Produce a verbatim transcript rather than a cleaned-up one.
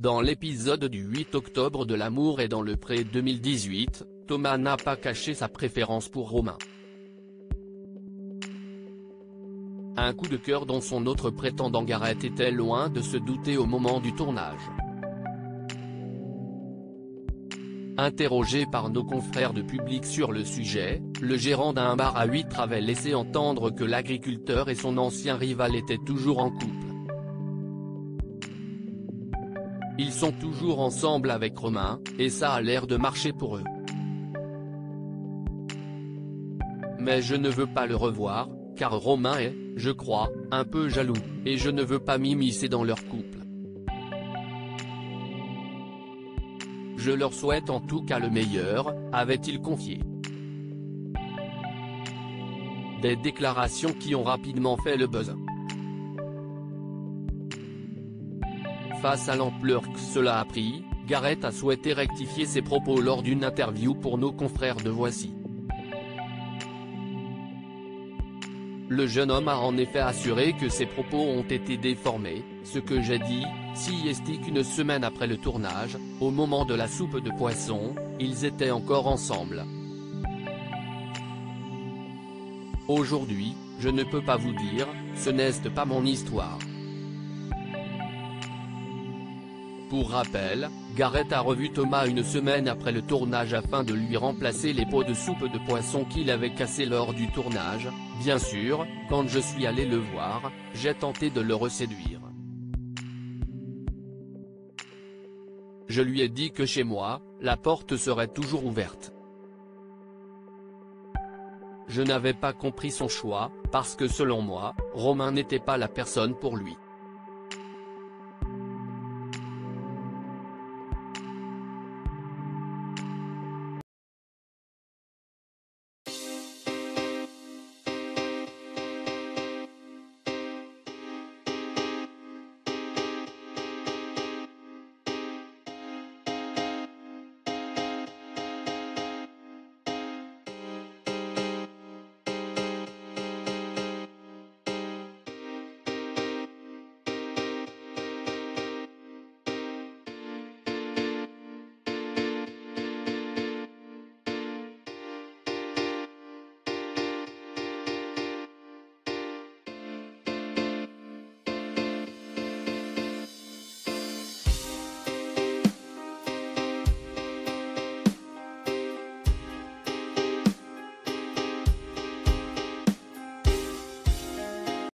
Dans l'épisode du huit octobre de L'amour est dans le pré deux mille dix-huit, Thomas n'a pas caché sa préférence pour Romain. Un coup de cœur dont son autre prétendant Gareth était loin de se douter au moment du tournage. Interrogé par nos confrères de Public sur le sujet, le gérant d'un bar à huîtres avait laissé entendre que l'agriculteur et son ancien rival étaient toujours en couple. Ils sont toujours ensemble avec Romain, et ça a l'air de marcher pour eux. Mais je ne veux pas le revoir, car Romain est, je crois, un peu jaloux, et je ne veux pas m'immiscer dans leur couple. Je leur souhaite en tout cas le meilleur, avait-il confié. Des déclarations qui ont rapidement fait le buzz. Face à l'ampleur que cela a pris, Gareth a souhaité rectifier ses propos lors d'une interview pour nos confrères de Voici. Le jeune homme a en effet assuré que ses propos ont été déformés, ce que j'ai dit, si est qu'une semaine après le tournage, au moment de la soupe de poisson, ils étaient encore ensemble. Aujourd'hui, je ne peux pas vous dire, ce n'est pas mon histoire. Pour rappel, Gareth a revu Thomas une semaine après le tournage afin de lui remplacer les pots de soupe de poisson qu'il avait cassés lors du tournage. Bien sûr, quand je suis allé le voir, j'ai tenté de le reséduire. Je lui ai dit que chez moi, la porte serait toujours ouverte. Je n'avais pas compris son choix, parce que selon moi, Romain n'était pas la personne pour lui.